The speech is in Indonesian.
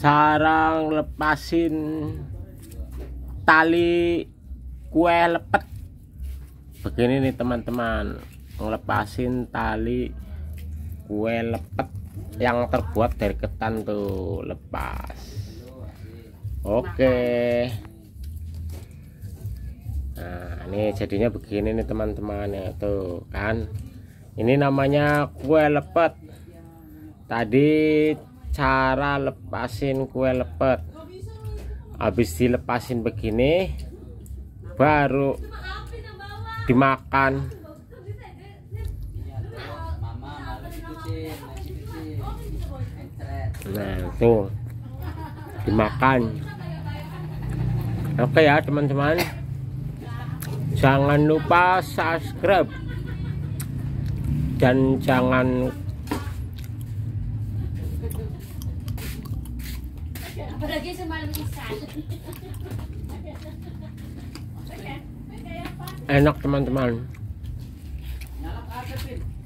Cara ngelepasin tali kue lepet begini nih teman-teman, ngelepasin tali kue lepet yang terbuat dari ketan tuh, lepas. Oke, nah ini jadinya begini nih teman-teman ya, tuh kan, ini namanya kue lepet. Tadi cara lepasin kue lepet, habis dilepasin begini baru dimakan. Nah tuh dimakan. Oke ya teman-teman, jangan lupa subscribe dan jangan enak teman-teman.